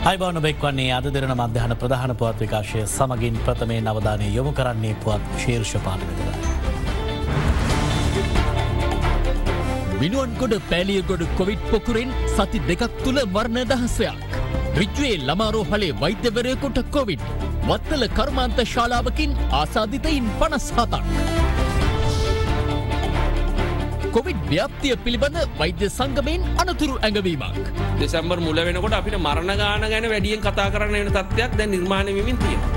අයිබෝන බෙක්වන්නේ අද දෙරන මධ්‍යහන ප්‍රධාන පුවත් විකාශය සමගින් ප්‍රථමේ නවධානය යොමු කරන්නේ පුවත් ශීර්ෂ පාටවිදර. මිනුවන්ගොඩ පෑලියගොඩ කොවිඩ් පොකුරෙන් සති දෙකක් තුළ මරණ දහසයක්. Ridgeway ළමාරෝහලේ වෛද්‍යවරයකුට Covid. වත්තල කර්මාන්ත ශාලාවකින් ආසාධිතයින් 57ක්. කොවිඩ් ව්‍යාප්තිය පිළිබඳ වෛද්‍ය සංගමයෙන් අනතුරු ඇඟවීමක්. දෙසැම්බර් මුල වෙනකොට අපිට මරණ ගාන ගැන වැඩියෙන් කතා කරන්න වෙන තත්ත්වයක් දැන් නිර්මාණය වෙමින් තියෙනවා.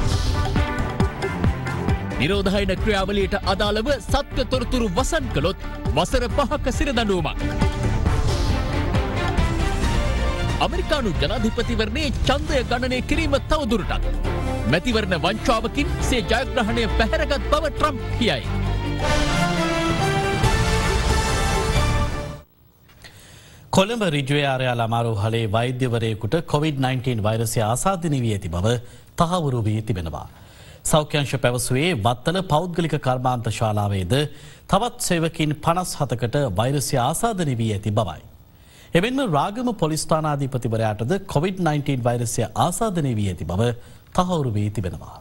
නිරෝධායන ක්‍රියාවලියට අදාළව සත්‍ය තොරතුරු වසන් කළොත් වසර 5ක සිරදඬුවමක්. අමරිකානු ජනාධිපතිවරණයේ ඡන්දය ගණනය කිරීම තවදුරටත් මැතිවරණ වංචාවකින් සේ ජයග්‍රහණය පැහැරගත් බව ට්‍රම්ප් කියයි. කොළඹ රිජ්වේ ආරයා ළමාරෝහලේ වෛද්‍යවරයෙකුට COVID-19 වෛරසය ආසාදනය වී ඇති බව තහවුරු වී තිබෙනවා. සෞඛ්‍යංශ පැවසුවේ වත්තල පෞද්ගලික කර්මාන්ත ශාලාවේද තවත් සේවකින් 57කට වෛරසය ආසාදනය වී ඇති බවයි. එමෙන්ම රාගම පොලිස් ස්ථානාධිපතිවරයාටද COVID-19 වෛරසය ආසාදනය වී ඇති බව තහවුරු වී තිබෙනවා.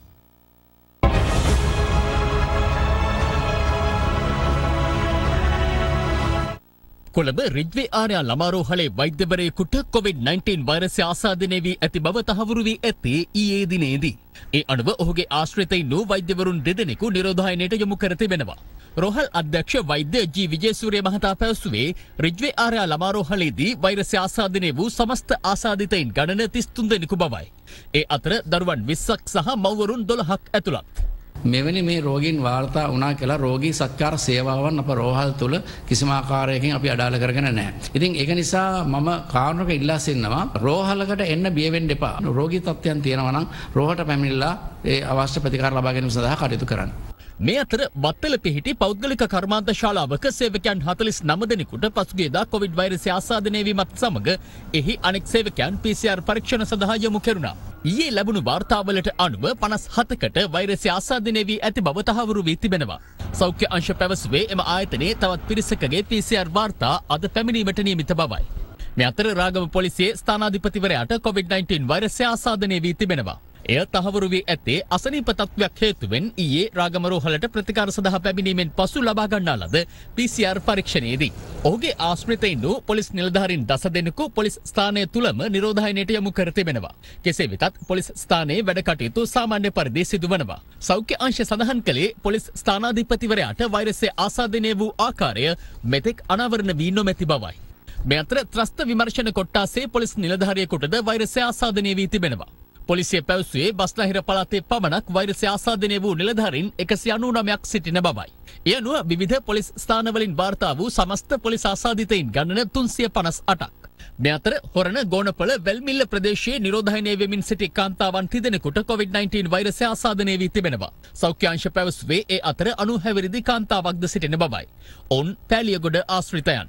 කොළඹ රිජ්වේ ආරයා ළමාරෝහලේ වෛද්‍යවරයෙකුට COVID-19 වෛරසය ආසාදනය වී ඇති බව තහවුරු වී ඇත්තේ ඊයේ දිනේදී. ඒ අනුව ඔහුගේ ආශ්‍රිතයින් වූ වෛද්‍යවරුන් දෙදෙනෙකු නිරෝධායනයට යොමු කර තිබෙනවා. රෝහල් අධ්‍යක්ෂ වෛද්‍ය ජී විජේසූරිය මහතා පැවසුවේ රිජ්වේ ආරයා ළමාරෝහලේදී වෛරසය ආසාදනය වූ සමස්ත ආසාදිතයින් ගණන 33 දෙනෙකු බවයි. ඒ අතර දරුවන් 20ක් සහ මව්වරුන් 12ක් ඇතුළත්. මෙවැනි මේ රෝගීන් වාර්තා වුණා කියලා රෝගී සත්කාර සේවාවන් අප රෝහල් තුළ කිසිම ආකාරයකින් අපි අඩාල කරගෙන නැහැ. ඉතින් ඒක නිසා මම කාරණක ඉල්ලා සිටිනවා රෝහලකට එන්න බිය වෙන්න එපා. රෝගී තත්ත්වයන් තියෙනවා නම් රෝහලට පැමිණිලා ඒ අවශ්‍ය ප්‍රතිකාර ලබා ගැනීම සඳහා කටයුතු කරන්න. මේ අතර වත්තල පිහිටි පෞද්ගලික කර්මාන්ත ශාලාවක සේවකයන් 49 දෙනෙකුට පසුගියදා කොවිඩ් වෛරසය ආසාදනය වීමත් සමග එහි අනෙක් සේවකයන් PCR පරීක්ෂණ සඳහා යොමු කෙරුණා. ඊයේ ලැබුණු වාර්තාවලට අනුව 57කට වෛරසය ආසාදනය වී ඇති බව තහවුරු වී තිබෙනවා. සෞඛ්‍ය අංශ පැවසුවේ එම ආයතනයේ තවත් පිරිසකගේ PCR වාර්තා අද පැමිණීමට නියමිත බවයි. මේ අතර රාගම පොලිසියේ ස්ථානාධිපතිවරයාට COVID-19 වෛරසය ආසාදනය වී තිබෙනවා. එය තහවුරු වී ඇත්තේ අසනීප තත්ත්වයක් හේතුවෙන් ඊයේ රාගම රෝහලට ප්‍රතිකාර සඳහා පැමිණීමෙන් පසු ලබා ගන්නා ලද PCR පරීක්ෂණයේදී. ඔහුගේ ආශ්‍රිතයින් වූ පොලිස් නිලධාරීන් 10 දෙනෙකු පොලිස් ස්ථානය තුලම නිරෝධායනයට යොමු කර තිබෙනවා. කෙසේ වෙතත් පොලිස් ස්ථානයේ වැඩ කටයුතු සාමාන්‍ය පරිදි සිදුවනවා. සෞඛ්‍ය අංශ සඳහන් කළේ පොලිස් ස්ථානාධිපතිවරයාට වෛරසය ආසාදනය වූ ආකාරය මෙතෙක් අනාවරණ වී නොමැති බවයි. මේ අතර ත්‍රස්ත විමර්ශන කොට්ටාසේ පොලිස් නිලධාරියෙකුටද වෛරසය ආසාදනය වී තිබෙනවා. පොලිසිය පැවසුවේ බස්නාහිර පළාතේ පමණක් වෛරසය ආසාදනය වූ නිලධාරීන් 199ක් සිටින බවයි. ඒ අනුව විවිධ පොලිස් ස්ථානවලින් වාර්තා වූ සමස්ත පොලිස් ආසාදිතයින් ගණන 358ක්. මේ අතර හොරණ ගෝනපළ වැල්මිල්ල ප්‍රදේශයේ නිරෝධායනය වෙමින් සිටි කාන්තාවන් 30 දෙනෙකුට COVID-19 වෛරසය ආසාදනය වී තිබෙනවා. සෞඛ්‍ය අංශ පැවසුවේ ඒ අතර 90 හැවිරිදි කාන්තාවක්ද සිටින බවයි. ඔවුන් පෑලියගොඩ ආශ්‍රිතයන්.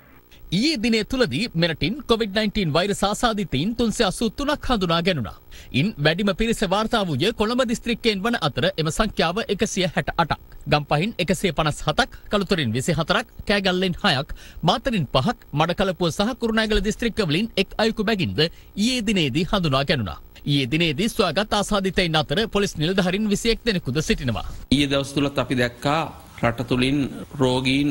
ඊයේ දිනේ තුලදී මෙරටින් COVID-19 වෛරස් ආසාදිතයින් 383ක් හඳුනා ගැනුණා. ඉන් වැඩිම පිරිස වාර්තා වූයේ කොළඹ දිස්ත්‍රික්කයෙන් වන අතර එම සංඛ්‍යාව 168ක්. ගම්පහින් 157ක්, කළුතරින් 24ක්, කෑගල්ලෙන් 6ක්, මාතරින් 5ක්, මඩකලපුව සහ කුරුණෑගල දිස්ත්‍රික්කවලින් එක් අයෙකු බැගින්ද ඊයේ දිනේදී හඳුනා ගැනුණා. ඊයේ දිනේදී සොයාගත් ආසාදිතයින් අතර පොලිස් නිලධාරීන් 21 දෙනෙකුද සිටිනවා. ඊයේ දවස් තුලත් අපි දැක්කා රට තුළින් රෝගීන්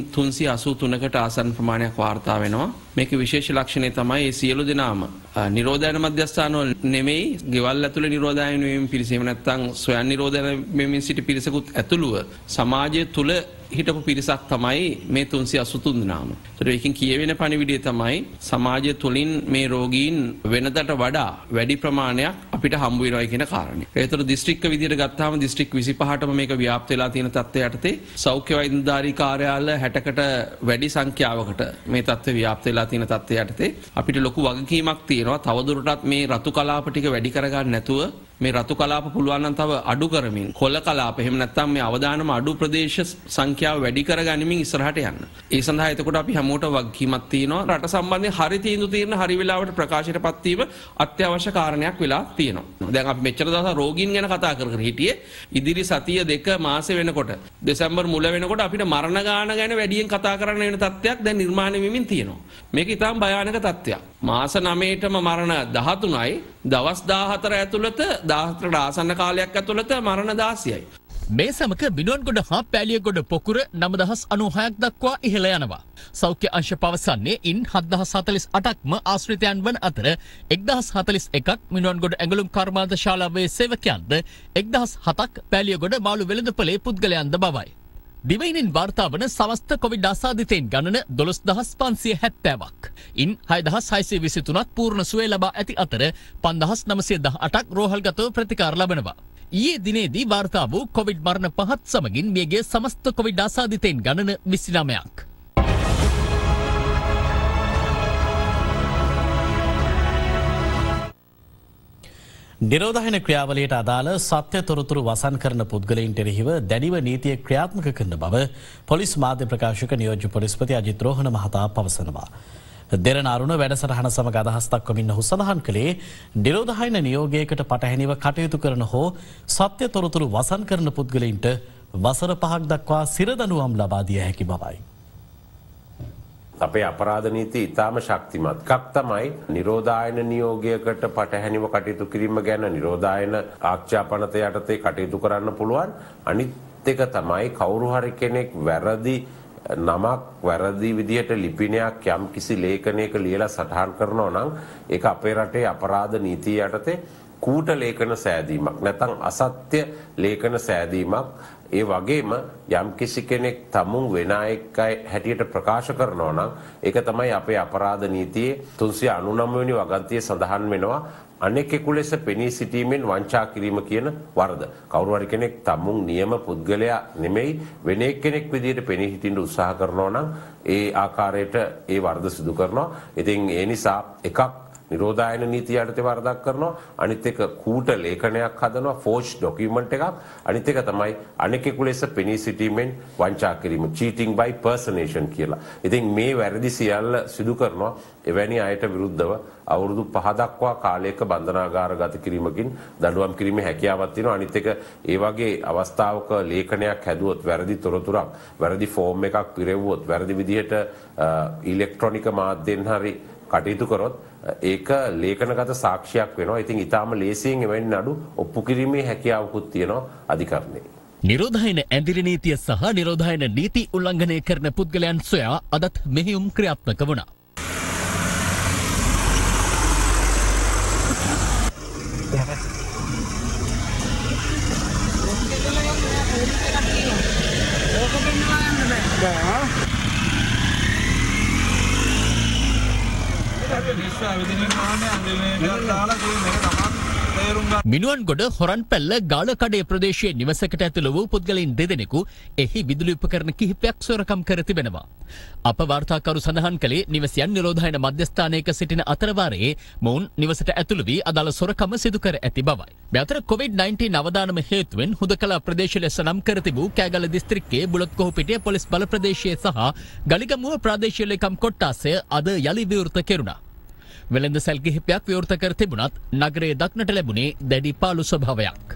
383කට ආසන්න ප්‍රමාණයක් වාර්තා වෙනවා. මේකේ විශේෂ ලක්ෂණය තමයි මේ සියලු දෙනාම නිරෝධායන මධ්‍යස්ථානවල නෙමෙයි, ගෙවල් ඇතුළේ නිරෝධායන වෙමින් පිරිස, එහෙම නැත්නම් ස්වයං නිරෝධායන වෙමින් සිටි පිරිසකුත් ඇතුළුව සමාජය තුළ හිටපු පිරිසක් තමයි මේ 383 දෙනාම. ඒතර ඒකෙන් කියවෙන පණිවිඩය තමයි සමාජය තුළින් මේ රෝගීන් වෙනදට වඩා වැඩි ප්‍රමාණයක් අපිට හම්බ වෙනවා කියන කාරණේ. ඒතර දිස්ත්‍රික්ක විදියට ගත්තාම දිස්ත්‍රික් 25ටම මේක ව්‍යාප්ත වෙලා තියෙන තත්ත්වයට යටතේ සෞඛ්‍ය වෛද්‍ය නිලධාරී කාර්යාල 60කට වැඩි සංඛ්‍යාවකට මේ තත්ත්වය ව්‍යාප්ත වෙලා තියෙන තත්ත්වයට යටතේ අපිට ලොකු වගකීමක් තියෙනවා. තවදුරටත් මේ රතු කලාප ටික වැඩි කරගන්න නැතුව මේ රතු කලාප පුළුවන් නම් තව අඩු කරමින් කොළ කලාප එහෙම නැත්නම් මේ අවදානම අඩු ප්‍රදේශ සංඛ්‍යාව වැඩි කරගනිමින් ඉස්සරහට යන්න. ඒ සඳහා එතකොට අපි හැමෝටම වගකීමක් තියෙනවා. රට සම්බන්ධයෙන් හරි තීන්දුව తీරන හරි වෙලාවට ප්‍රකාශයටපත් වීම අත්‍යවශ්‍ය කාරණයක් වෙලා තියෙනවා. දැන් අපි මෙච්චර දවස් රෝගීන් ගැන කතා කර හිටියේ. ඉදිරි සතිය දෙක මාසෙ වෙනකොට දෙසැම්බර් මුල වෙනකොට අපිට මරණ ගාන ගැන වැඩියෙන් කතා කරන්න වෙන තත්ත්වයක් දැන් නිර්මාණය වෙමින් තියෙනවා. මේක ඉතාම භයානක තත්ත්වයක්. මාස 9ටම මරණ 13යි දවස් 14 ඇතුළත 14ට ආසන්න කාලයක් ඇතුළත මරණ 16යි. මේ සමක බිනුවන්ගොඩ හා පැලියගොඩ පොකුර 9096ක් දක්වා ඉහළ යනවා. සෞඛ්‍ය අංශ පවසන්නේ ඉන් 7048ක්ම ආශ්‍රිතයන් වන අතර 1041ක් මිනුවන්ගොඩ ඇඟලුම් කර්මාන්ත ශාලාවේ සේවකයන්ද 1007ක් පැලියගොඩ මාළු වෙළඳපොලේ පුද්ගලයන්ද බවයි. දිවයිනින් වාර්තා වන සමස්ත කොවිඩ් ආසාදිතයින් ගණන 12570ක්. ඉන් 6623ක් පූර්ණ සුවය ලබා ඇති අතර 5918ක් රෝහල්ගතව ප්‍රතිකාර ලබනවා. ඊයේ දිනේදී වාර්තා වූ කොවිඩ් මරණ 5ත් සමගින් මියගිය සමස්ත කොවිඩ් ආසාදිතයින් ගණන 29ක්. නිරෝධායන ක්‍රියාවලියට අදාළ සත්‍ය තොරතුරු වසන් කරන පුද්ගලයින්ට එරෙහිව දැඩිව නීතිය ක්‍රියාත්මක කරන බව පොලිස් මාධ්‍ය ප්‍රකාශක නියෝජ්‍ය පොලිස්පති අජිත් රෝහණ මහතා පවසනවා. දෙරණ අරුණ වැඩසටහන සමග අදහස් දක්වමින් ඔහු සඳහන් කළේ නිරෝධායන නියෝගයකට පටහැනිව කටයුතු කරන හෝ සත්‍ය තොරතුරු වසන් කරන පුද්ගලයින්ට වසර 5ක් දක්වා සිරදඬුවම් ලබා දිය හැකි බවයි. අපේ අපරාධ නීති ඉතාම ශක්තිමත්. එකක් තමයි නිරෝධායන නියෝගයකට පටහැනිව කටයුතු කිරීම ගැන නිරෝධායන ආක්ෂේපනත යටතේ කටයුතු කරන්න පුළුවන්. අනිත් එක තමයි කවුරු හරි කෙනෙක් වැරදි නමක් වැරදි විදිහට ලිපිනයක් යම් කිසි ලේඛනයක ලියලා සටහන් කරනවා නම් ඒක අපේ රටේ අපරාධ නීතිය යටතේ කූට ලේඛන සෑදීමක් නැත්නම් අසත්‍ය ලේඛන සෑදීමක්. ඒ වගේම යම් කිසි කෙනෙක් තමුන් වෙන අයෙක් හැටියට ප්‍රකාශ කරනවා නම් ඒක තමයි අපේ අපරාධ නීතියේ 399 වෙනි වගන්තියේ සඳහන් වෙනවා අනෙකෙකු ලෙස පෙනී සිටීමෙන් වංචා කිරීම කියන වරද. කවුරු හරි කෙනෙක් තමුන් නියම පුද්ගලයා නෙමෙයි වෙන එක්කෙනෙක් විදිහට පෙනී සිටින්න උත්සාහ කරනවා නම් ඒ ආකාරයට ඒ වරද සිදු කරනවා. ඉතින් ඒ නිසා එකක් නිරෝධායන නීතිය යටතේ වරදක් කරනවා. අනිත් එක කූට ලේඛනයක් හදනවා ෆෝර්ජ් ඩොකියුමන්ට් එකක්. අනිත් එක තමයි අනෙකෙකු ලෙස පෙනී සිටීමෙන් වංචා කිරීම cheating by personation කියලා. ඉතින් මේ වැරදි සියල්ල සිදු කරනවා එවැනි අයට විරුද්ධව අවුරුදු 5 දක්වා කාලයක බන්ධනාගාරගත කිරීමකින් දඬුවම් කිරීමේ හැකියාවක් තියෙනවා. අනිත් එක ඒ වගේ අවස්ථාවක ලේඛනයක් හැදුවොත් වැරදි තොරතුරක් වැරදි ෆෝම් එකක් පිරෙව්වොත් වැරදි විදිහට ඉලෙක්ට්‍රොනික මාධ්‍යෙන් හරි කටයුතු කරොත් ඒක ලේඛනගත සාක්ෂියක් වෙනවා. ඉතින් ඊටාම ලේසියෙන් එවැනි නඩු ඔප්පු කිරීමේ හැකියාවකුත් තියෙනවා අධිකරණයේ. නිරෝධායන ඇඳිරි නීතිය සහ නිරෝධායන නීති උල්ලංඝනය කරන පුද්ගලයන් සොයා අදත් මෙහෙයුම් ක්‍රියාත්මක වුණා. මිනුවන්ගොඩ හොරන්පැල්ල ගාලකඩේ ප්‍රදේශයේ නිවසකට ඇතුළු වූ පුද්ගලයින් දෙදෙනෙකු එහි විදුලි උපකරණ කිහිපයක් සොරකම් කර තිබෙනවා. අප වාර්තාකරු සඳහන් කළේ නිවසියන් නිරෝධායන මධ්‍යස්ථානයක සිටින අතරවාරයේ මොවුන් නිවසට ඇතුළු වී අදාළ සොරකම සිදු කර ඇති බවයි. මේ අතර COVID-19 අවදානම හේතුවෙන් හුදකලා ප්‍රදේශ ලෙස නම් කර තිබූ කෑගල දිස්ත්‍රික්කයේ බුලත්කොහුපිටිය පොලිස් බල ප්‍රදේශයේ සහ ගලිගමුව ප්‍රාදේශීය ලේකම් කොට්ටාසය අද යලි විවෘත කෙරුණා. වෙළඳ සැල් කිහිපයක් විවෘත කර තිබුණත් නගරයේ දක්නට ලැබුණේ දැඩි පාළු ස්වභාවයක්.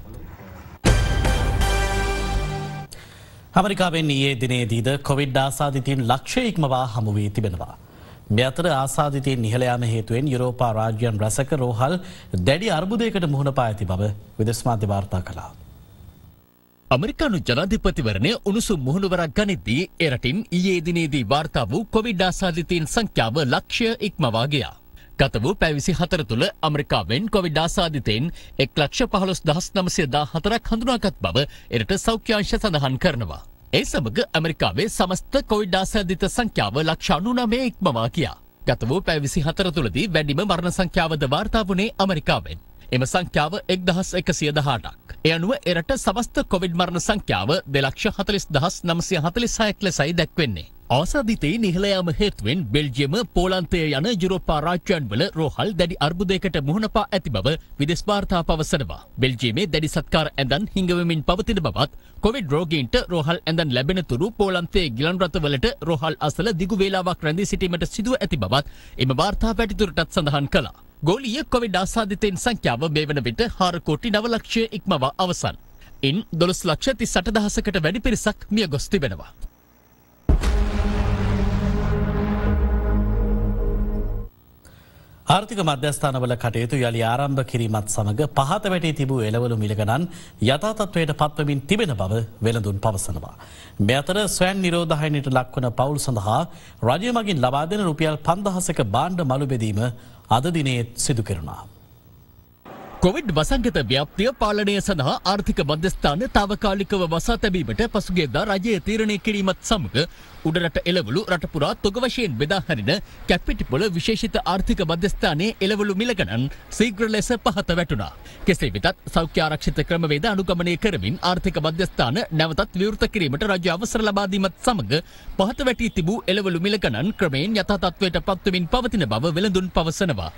ඇමරිකාවෙන් ඊයේ දිනේදීද කොවිඩ් ආසාදිතයින් ලක්ෂය ඉක්මවා හමු වී තිබෙනවා. මේ අතර ආසාදිතයින් ඉහළ යාම හේතුවෙන් යුරෝපා රාජ්‍යයන් රැසක රෝහල් දැඩි අර්බුදයකට මුහුණ පා ඇති බව විදේශ මාධ්‍ය වාර්තා කළා. අමරිකානු ජනාධිපතිවරණය උණුසුම් මුහුණුවරක් ගනිද්දී එරටින් ඊයේ දිනේදී වාර්තා වූ කොවිඩ් ආසාදිතයින් සංඛ්‍යාව ලක්ෂය ඉක්මවා ගියා. ගත වූ පැය 24 තුළ අමරිකාවෙන් කොවිඩ් ආසාදිතයින් 1,15,914ක් හඳුනාගත් බව එරට සෞඛ්‍ය අංශ සඳහන් කරනවා. ඒ සමග ඇමරිකාවේ සමස්ත කොවිඩ් ආසාදිත සංඛ්‍යාව ලක්ෂ 99 ඉක්මවා ගියා. ගත වූ පැය 24 තුළදී වැඩිම මරණ සංඛ්‍යාවද වාර්තා වුණේ ඇමරිකාවෙන්. එම සංඛ්‍යාව 1,118ක්. ඒ අනුව එරට සමස්ත කොවිඩ් මරණ සංඛ්‍යාව 2,40,946ක් ලෙසයි දැක්වෙන්නේ. ආසාදිතයින් ඉහළ යාම හේතුවෙන් බෙල්ජියම පෝලන්තය යන යුරෝපා රාජ්‍යයන් වල රෝහල් දැඩි අර්බුදයකට මුහුණ පා ඇති බව විදේශ වාර්තා පවසනවා. බෙල්ජියමේ දැඩි සත්කාර ඇඳන් හිඟවෙමින් පවතින බවත් කොවිඩ් රෝගීන්ට රෝහල් ඇඳන් ලැබෙන තුරු පෝලන්තයේ ගිලන් රථවලට රෝහල් අසල දිගු වේලාවක් රැඳී සිටීමට සිදුව ඇති බවත් එම වාර්තා පැටිතුරටත් සඳහන් කළා. ගෝලීය කොවිඩ් ආසාදිතයින් සංඛ්‍යාව මේ වන විට 4 කෝටි 9 ලක්ෂය ඉක්මවා අවසන්. ඉන් 12,38,000කට වැඩි පිරිසක් මිය ගොස් තිබෙනවා. ආර්ථික මධ්‍යස්ථානවල කටයුතු යළි ආරම්භ කිරීමත් සමඟ පහත වැටී තිබූ එළවලු මිලගණන් යථාතත්වයට පත්වමින් තිබෙන බව වෙළඳුන් පවසනවා. මේ අතර ස්වයන් නිරෝධායනයට ලක්වන පවුල් සඳහා රජය මගින් ලබා දෙන රුපියල් 5000ක භාණ්ඩ මළු බෙදීම අද දිනේ සිදු කෙරුණා. කොවිඩ් වසංගත ව්‍යාප්තිය පාලනය සඳහා ආර්ථික මධ්‍යස්ථාන තාවකාලිකව වසා තැබීමට පසුගියදා රජය තීරණය කිරීමත් සමග උඩරට එළවලු රටපුරා තොග වශයෙන් බෙදා හරින කැපිටිපොළ විශේෂිත ආර්ථික මධ්‍යස්ථානයේ එළවලු මිල ගණන් ශීඝ්‍ර ලෙස පහත වැටුණා. කෙසේ වෙතත් සෞඛ්‍ය ආරක්ෂිත ක්‍රමවේද අනුගමනය කරමින් ආර්ථික මධ්‍යස්ථාන නැවතත් විවෘත කිරීමට රජය අවසර ලබා දීමත් සමග පහත වැටී තිබූ එළවලු මිල ගණන් ක්‍රමයෙන් යථා තත්ත්වයට පත්වමින් පවතින බව වෙළඳුන් පවසනවා.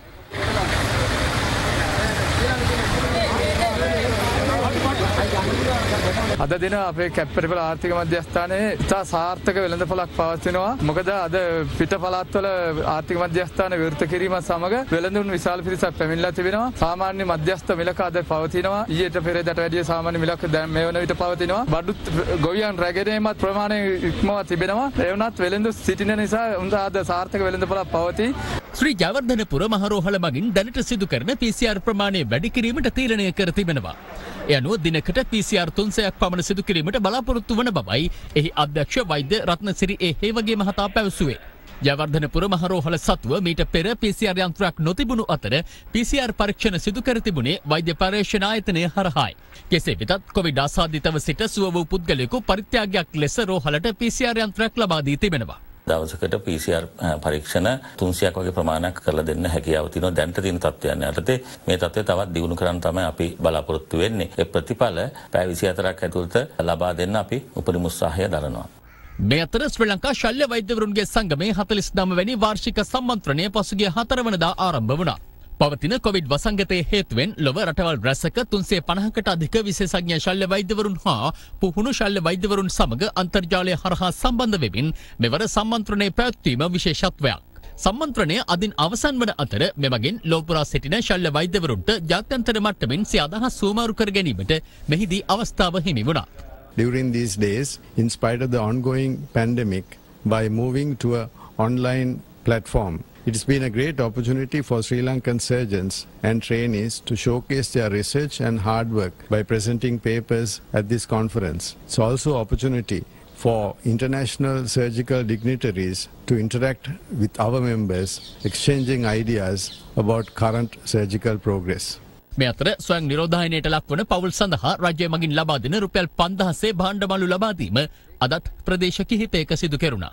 අද දින අපේ කැප්පිටිපොළ ආර්ථික මධ්‍යස්ථානයේ ඉතා සාර්ථක වෙළඳපොළක් පවතිනවා. මොකද අද පිට පළාත්වල ආර්ථික මධ්‍යස්ථාන විවෘත කිරීම සමග වෙළඳුන් විශාල පිරිසක් පැමිණලා තිබෙනවා. සාමාන්‍ය මධ්‍යස්ථ මිලක අද පවතිනවා. ඊට පෙරේදට වැඩිය සාමාන්‍ය මිලක දැන් මේ වන විට පවතිනවා. බඩු ගොවියන් රැගෙනීමත් ප්‍රමාණය ඉක්මවා තිබෙනවා. ඒ වුණත් වෙළඳු සිටින නිසා උන්ට අද සාර්ථක වෙළඳපොළක් පවතී. ශ්‍රී ජයවර්ධනපුර මහරෝහල මගින් දැනට සිදු කරන PCR ප්‍රමාණය වැඩි කිරීමට තීරණය කර තිබෙනවා. ඒ අනුව දිනකට PCR 300ක් පමණ සිදු කිරීමට බලාපොරොත්තු වන බවයි එහි අධ්‍යක්ෂ වෛද්‍ය රත්නසිරි හේවගේ මහතා පැවසුවේ. ජයවර්ධනපුර මහරෝහල සතුව මීට පෙර PCR යන්ත්‍රයක් නොතිබුණු අතර PCR පරීක්ෂණ සිදු කර තිබුණේ වෛද්‍ය පර්යේෂණ ආයතනය හරහායි. කෙසේ වෙතත් කොවිඩ් ආසාදිතව සිට සුව වූ පුද්ගලයෙකු පරිත්‍යාගයක් ලෙස රෝහලට PCR යන්ත්‍රයක් ලබා දී තිබෙනවා. දවසකට PCR පරීක්ෂණ 300ක් වගේ ප්‍රමාණයක් කරලා දෙන්න හැකියාව තියෙනවා. දැනට තියෙන තත්ත්වයන් යටතේ මේ තත්ත්වය තවත් දියුණු කරන්න තමයි අපි බලාපොරොත්තු වෙන්නේ. ඒ ප්‍රතිඵල පැය 24ක් ඇතුළත ලබා දෙන්න අපි උපරිම උත්සාහය දරනවා. මේ අතර ශ්‍රී ලංකා ශල්‍ය වෛද්‍යවරුන්ගේ සංගමේ 49 වැනි වාර්ෂික සම්මන්ත්‍රණය පසුගිය 4 වනදා ආරම්භ වුණා. පවතින කොවිඩ් වසංගතයේ හේතුවෙන් ලොව රටවල් රැසක 350කට අධික විශේෂඥ ශල්‍ය වෛද්‍යවරුන් හා පුහුණු ශල්‍ය වෛද්‍යවරුන් සමග අන්තර්ජාලය හරහා සම්බන්ධ වෙමින් මෙවර සම්මන්ත්‍රණය පැවැත්වීම විශේෂත්වයක්. සම්මන්ත්‍රණය අදින් අවසන් වන අතර මෙමගින් ලෝපුරා සිටින ශල්‍ය වෛද්‍යවරුන්ට ජාත්‍යන්තර මට්ටමින් සිය අදහස් සුවමාරු කර ගැනීමට මෙහිදී අවස්ථාව හිමි වුණා. During these days, in spite of the ongoing pandemic, by moving to an online platform, it's been a great opportunity for Sri Lankan surgeons and trainees to showcase their research and hard work by presenting papers at this conference. It's also an opportunity for international surgical dignitaries to interact with our members, exchanging ideas about current surgical progress. මේ අතර ස්වයං නිරෝධායනයට ලක්වන පවුල් සඳහා රජය මගින් ලබා දෙන රුපියල් 5000 භාණ්ඩමළු ලබා දීම අදත් ප්‍රදේශ කිහිපයක සිදු කෙරුණා.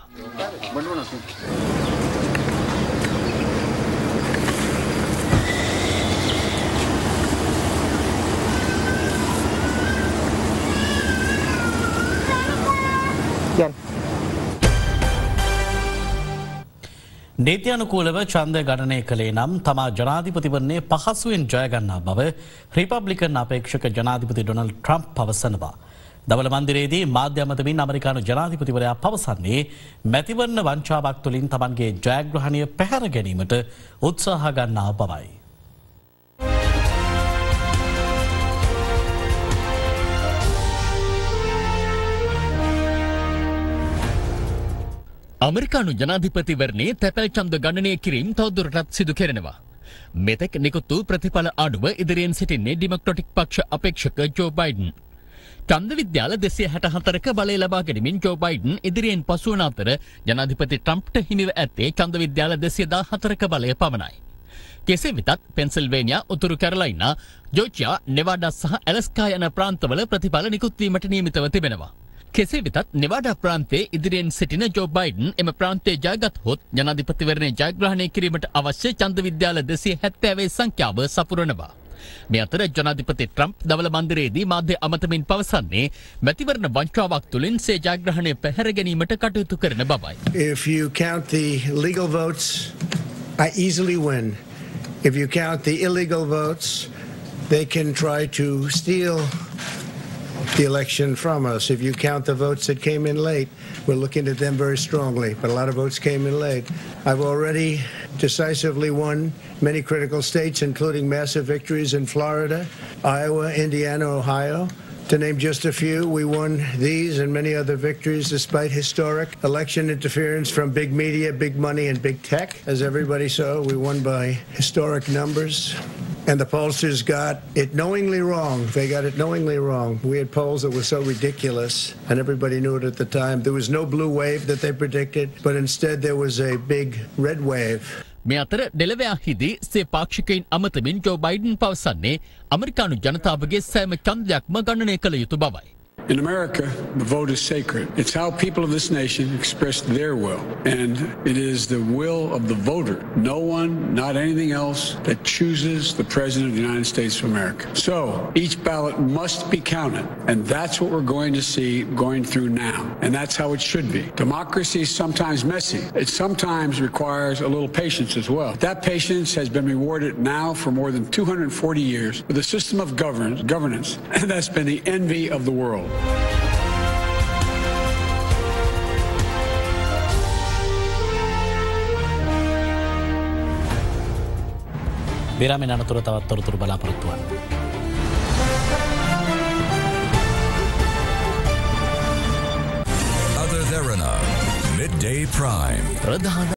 නීත්‍යානුකූලව ඡන්දය ගණනය කළේ නම් තමා ජනාධිපතිවරණයේ පහසුවෙන් ජයගන්නා බව රිපබ්ලිකන් අපේක්ෂක ජනාධිපති ඩොනල්ඩ් ට්‍රම්ප් පවසනවා. දවල මන්දිරයේදී මාධ්‍ය අමතමින් ඇමරිකානු ජනාධිපතිවරයා පවසන්නේ මැතිවරණ වංචාවක් තුළින් තමන්ගේ ජයග්‍රහණය පැහැර ගැනීමට උත්සාහ ගන්නා බවයි. අමරිකානු ජනාධිපතිවරණයේ තැපැල් ඡන්ද ගණනය කිරීම තවදුරටත් සිදු කෙරෙනවා. මෙතෙක් නිකුත් වූ ප්‍රතිඵල අනුව ඉදිරියෙන් සිටින්නේ ඩෙමොක්‍රැටික් පක්ෂ අපේක්ෂක ජෝ බයිඩන්. ඡන්ද විද්‍යාල 264ක බලය ලබා ගැනීමෙන් ජෝ බයිඩන් ඉදිරියෙන් පසු වන අතර ජනාධිපති ට්‍රම්ප්ට හිමිව ඇත්තේ ඡන්ද විද්‍යාල 214ක බලය පමණයි. කෙසේ වෙතත් පෙන්සිල්වේනියා, උතුරු කැරොලයිනා, ජෝර්ජියා, නෙවාඩා සහ ඇලස්කා යන ප්‍රාන්තවල ප්‍රතිඵල නිකුත් වීමට නියමිතව තිබෙනවා. කෙසේ වෙතත් නෙවාඩා ප්‍රාන්තයේ ඉදිරියෙන් සිටින ජෝ බයිඩන් එම ප්‍රාන්තයේ ජයගත් හොත් ජනාධිපතිවරණය ජයග්‍රහණය කිරීමට අවශ්‍ය ඡන්ද විද්‍යාල 270 සංඛ්‍යාව සපුරනවා. මේ අතර ජනාධිපති ට්‍රම්ප් දවල මන්දිරයේදී මාධ්‍ය අමතමින් පවසන්නේ මැතිවරණ වංචාවක් තුළින් සේ ජයග්‍රහණය පැහැර ගැනීමට කටයුතු කරන බවයි. If you count the legal votes, I easily win. If you count the illegal votes, they can try to steal the election from us. If you count the votes that came in late, we're looking at them very strongly, but a lot of votes came in late. I've already decisively won many critical states, including massive victories in Florida, Iowa, Indiana, Ohio. To name just a few, we won these and many other victories despite historic election interference from big media, big money, and big tech. As everybody saw, we won by historic numbers. And the pollsters got it knowingly wrong. They got it knowingly wrong. We had polls that were so ridiculous, and everybody knew it at the time. There was no blue wave that they predicted, but instead there was a big red wave. මේ අතර ඩෙලවයාහිදී සේ පාක්ෂිකයින් අමතමින් ජෝ Biden පවසන්නේ අමරිකානු ජනතාවගේ සෑම ඡන්දයක්ම ගණනය කළ යුතු බවයි. In America, the vote is sacred. It's how people of this nation express their will. And it is the will of the voter, no one, not anything else, that chooses the President of the United States of America. So each ballot must be counted. And that's what we're going to see going through now. And that's how it should be. Democracy is sometimes messy. It sometimes requires a little patience as well. That patience has been rewarded now for more than 240 years with a system of governance. And that's been the envy of the world. විරාමෙන් අනතුර තවත් තොරතුරු බලාපොරොත්තු වන්න. Other Therana, Midday Prime.